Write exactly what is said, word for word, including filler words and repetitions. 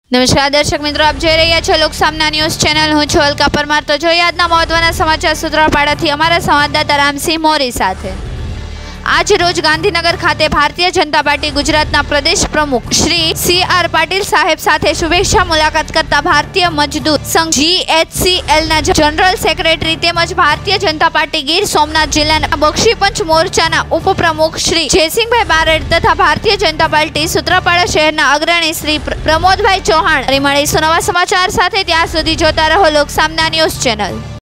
નમસ્કાર દર્શક મિત્રો, આપ જોઈ રહ્યા છો લોકસામના ન્યૂઝ ચેનલ। હું છું આર.પ પરમાર। તો જોઈએ આજના મહત્વના સમાચાર સૂત્રાપાડાથી અમારા સંવાદદાતા રામસિંહ મોરી સાથે। આજ રોજ ગાંધીનગર ખાતે ભારતીય જનતા પાર્ટી ગુજરાતના પ્રદેશ પ્રમુખ શ્રી સી આર પાટીલ સાહેબ સાથે શુભેચ્છા મુલાકાત કરતા Bharatiya Mazdoor Sangh G H C L ના જનરલ સેક્રેટરી તેમજ ભારતીય જનતા પાર્ટી ગીર સોમનાથ જિલ્લાના બક્ષીપંચ મોરચાના ઉપપ્રમુખ શ્રી જયસિંહભાઈ બારડ તથા ભારતીય જનતા પાર્ટી સૂત્રાપાડા શહેરના અગ્રણી શ્રી પ્રમોદભાઈ ચૌહાણ। મળીશું નવા સમાચાર સાથે, ત્યાં સુધી જોતા રહો લોકસામના ન્યૂઝ ચેનલ।